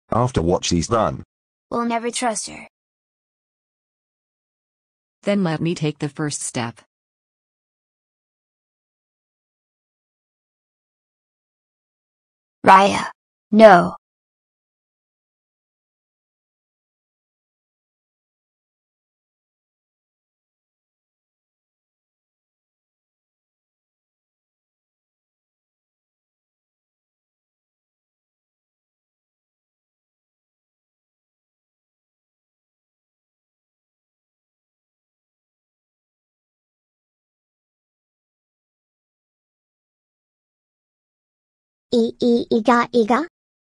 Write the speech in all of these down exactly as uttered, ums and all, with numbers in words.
After what she's done. We'll never trust her. Then let me take the first step. Raya. No. I I Iga Iga?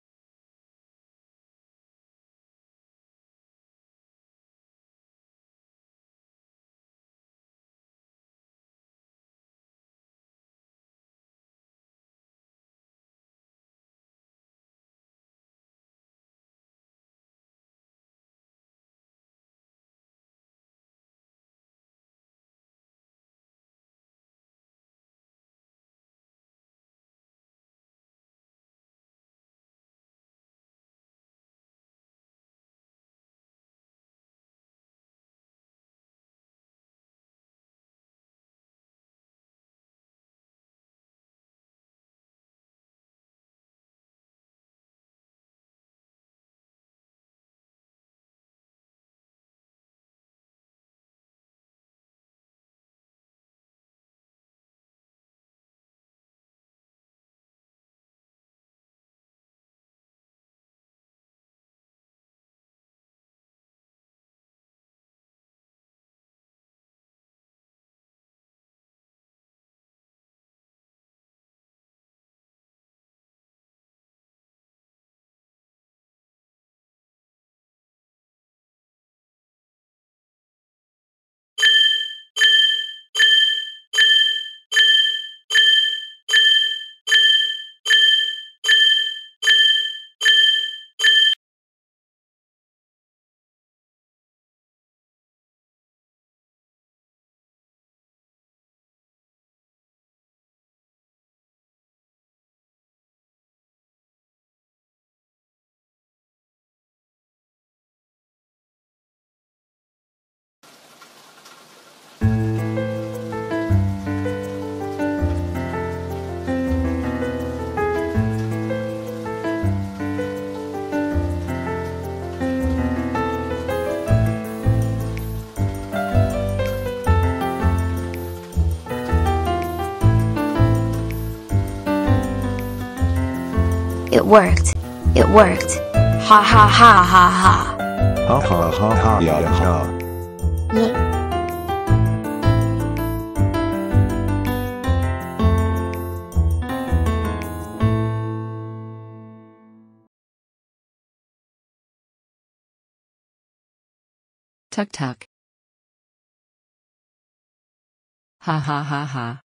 It worked. It worked. Ha ha ha ha ha. Ha ha ha ha ya ha. Yeah. Tuk tuk. Ha ha ha ha.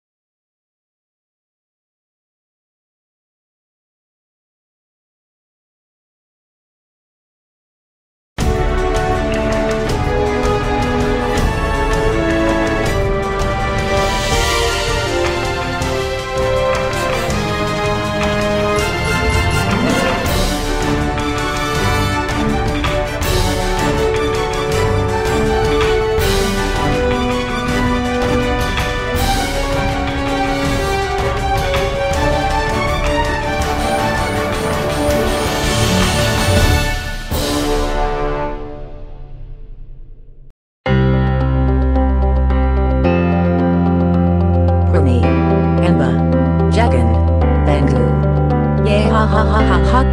Rumi, Emba, Jagan, Bangu. Yeah ha ha ha ha ha.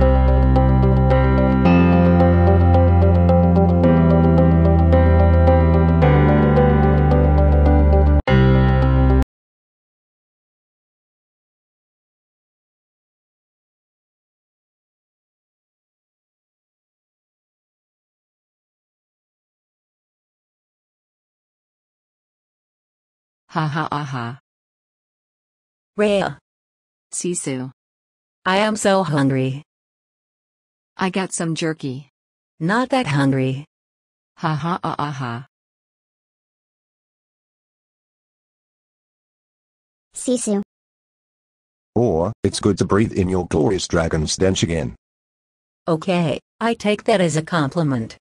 Ha ha ha ha. Raya. Sisu. I am so hungry. I got some jerky. Not that hungry. Ha ha ah ah ha. Sisu. Or, it's good to breathe in your glorious dragon stench again. Okay, I take that as a compliment.